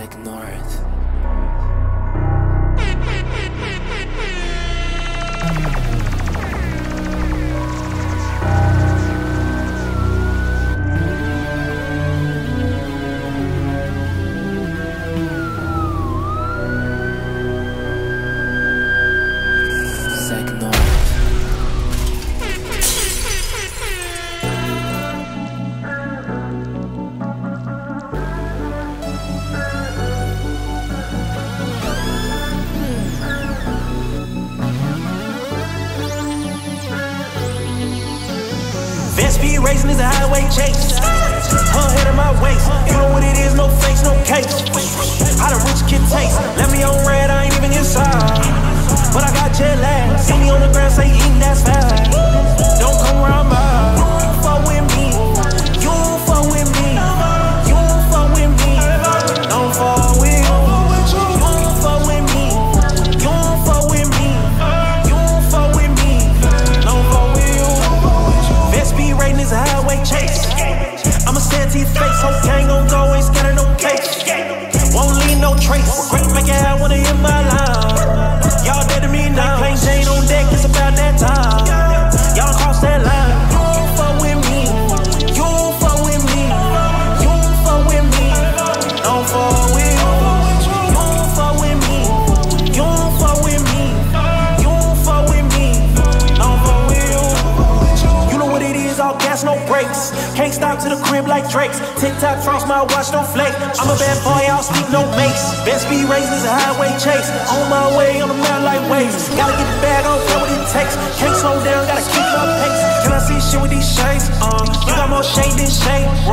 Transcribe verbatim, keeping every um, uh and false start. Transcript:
Zak North. Zak North. Vest speed racing is a highway chase. Her head in my waist. You know what it is, no face, no case. How the rich kid taste. Let me on red, I ain't even inside. But I got jet lag. See me on the ground, say eating, that's fast. Don't come around by. You fuck with me. You fuck with me. You fuck with me. Don't fuck with you. You fuck with me. You fuck with me. You fuck with me. Don't fuck with you. Vest speed rating is a highway chase. I'ma stand to your face. Whole gang gon' go, ain't scared of no case. Won't leave no trace. Great make it I wanna hit my line. Y'all dead to me now. Plain Jane on deck, it's about that time. Y'all cross that line. You don't fuck with me. You don't fuck with me. You don't fuck with me. Don't fuck with you. You don't fuck with me. You don't fuck with me. You don't fuck with me. Don't fuck with you. You know what it is, all gas, no brakes. Can't stop to the crib like Drake's. Tick-tock, frost my watch, don't flake. I'm a bad boy, I'll speak no mace. Best speed racing is a highway chase. On my way, on the mount like waves. Gotta get the bag, I don't care what it takes. Can't slow down, gotta keep my pace. Can I see shit with these shades? Uh, you got more shade than shade.